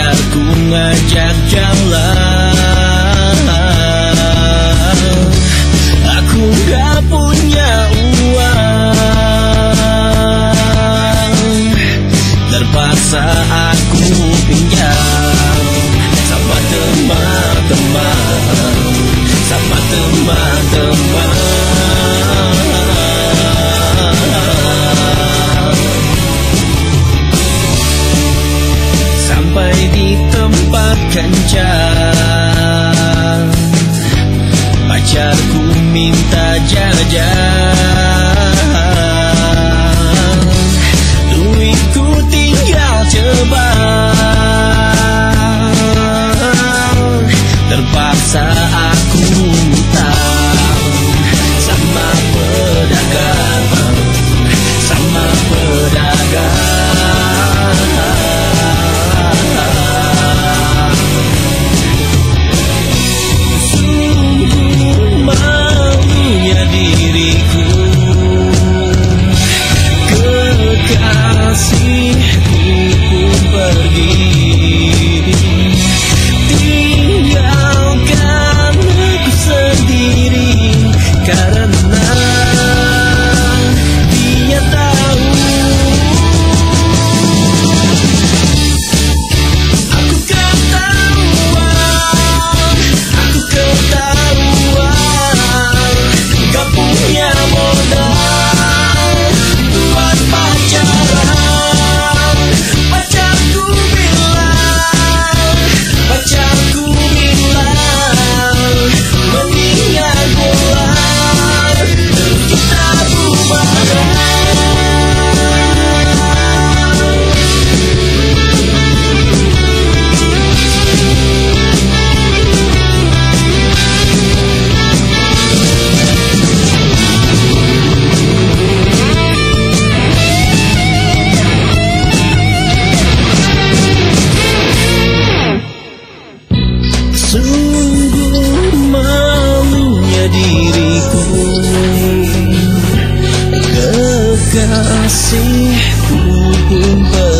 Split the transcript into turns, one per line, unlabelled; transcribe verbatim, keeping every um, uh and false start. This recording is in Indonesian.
pacarku ngajak jalan, aku gak punya uang, terpaksa aku pinjam sama teman-teman, sama teman-teman. Sampai di tempat kencan, pacarku minta jajan, duitku tinggal ceban, terpaksa aku utang sama pedagang, sama pedagang. Diriku, kekasihku pun pergi, tinggalkan aku sendiri karena dia tahu aku ketahuan, aku ketahuan gak punya modal buat pacaran. Pacarku bilang, pacarku bilang, mendingan pulang, kita bubaran. Sungguh malunya diriku, kekasihku pun pergi.